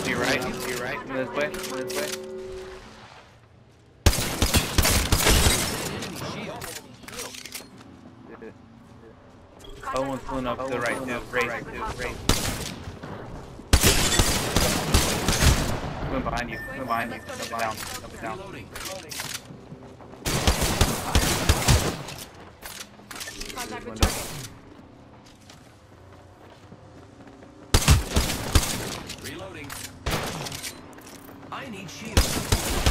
To your right. To your right. This way. This way. Oh, one's pulling up to the right too. Right. Coming behind you. Coming behind you. Up and down. Up and down. Contact with Window. target. Reloading. I need shields.